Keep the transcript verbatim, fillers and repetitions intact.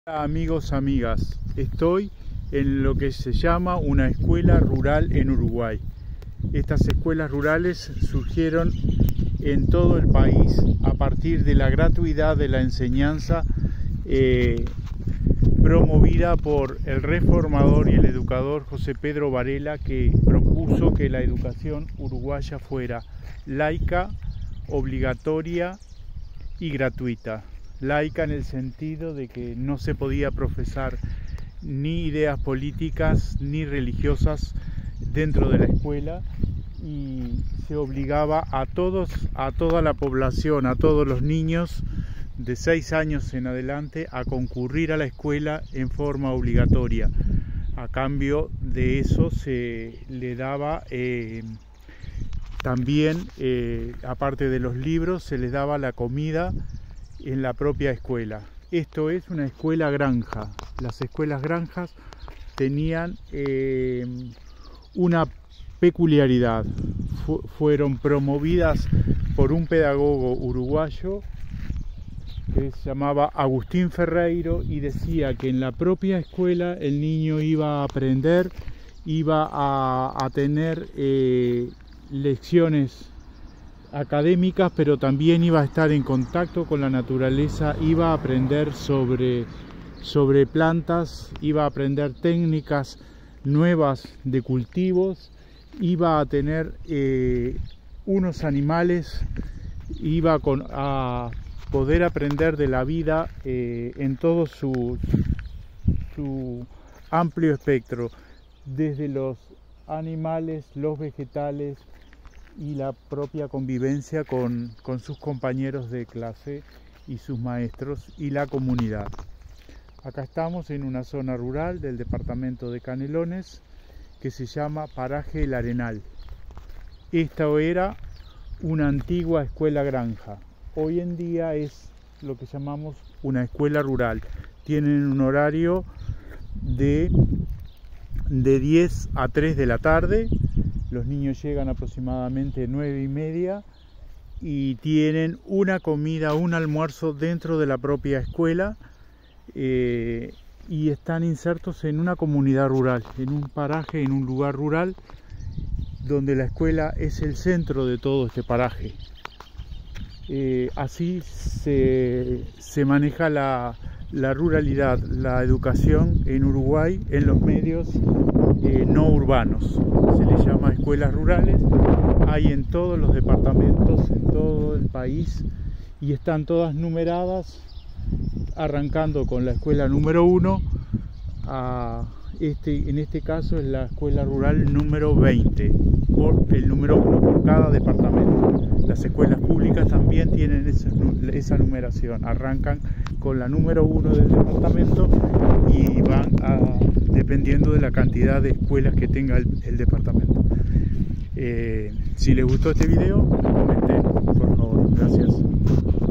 Hola amigos, amigas, estoy en lo que se llama una escuela rural en Uruguay. Estas escuelas rurales surgieron en todo el país a partir de la gratuidad de la enseñanza eh, promovida por el reformador y el educador José Pedro Varela, que propuso que la educación uruguaya fuera laica, obligatoria y gratuita. Laica en el sentido de que no se podía profesar ni ideas políticas ni religiosas dentro de la escuela, y se obligaba a todos, a toda la población, a todos los niños de seis años en adelante a concurrir a la escuela en forma obligatoria. A cambio de eso se le daba eh, también, eh, aparte de los libros, se les daba la comida en la propia escuela. Esto es una escuela granja. Las escuelas granjas tenían eh, una peculiaridad. Fu fueron promovidas por un pedagogo uruguayo que se llamaba Agustín Ferreiro, y decía que en la propia escuela el niño iba a aprender, iba a, a tener eh, lecciones académicas, pero también iba a estar en contacto con la naturaleza, iba a aprender sobre, sobre plantas, iba a aprender técnicas nuevas de cultivos, iba a tener eh, unos animales, iba con, a poder aprender de la vida eh, en todo su, su amplio espectro, desde los animales, los vegetales y la propia convivencia con, con sus compañeros de clase y sus maestros y la comunidad. Acá estamos en una zona rural del departamento de Canelones que se llama Paraje El Arenal. Esta era una antigua escuela granja. Hoy en día es lo que llamamos una escuela rural. Tienen un horario de, de diez a tres de la tarde. Los niños llegan aproximadamente nueve y media y tienen una comida, un almuerzo dentro de la propia escuela, eh, y están insertos en una comunidad rural, en un paraje, en un lugar rural, donde la escuela es el centro de todo este paraje. Eh, así se, se maneja la, la ruralidad, la educación en Uruguay en los medios eh, no urbanos. Se les llama escuelas rurales. Hay en todos los departamentos, en todo el país, y están todas numeradas, arrancando con la escuela número uno. A este, en este caso es la escuela rural número veinte, por el número uno por cada departamento. Las escuelas públicas también tienen esa, esa numeración, arrancan con la número uno del departamento y van a, dependiendo de la cantidad de escuelas que tenga el, el departamento. Eh, si les gustó este video, comenten, por favor. Gracias.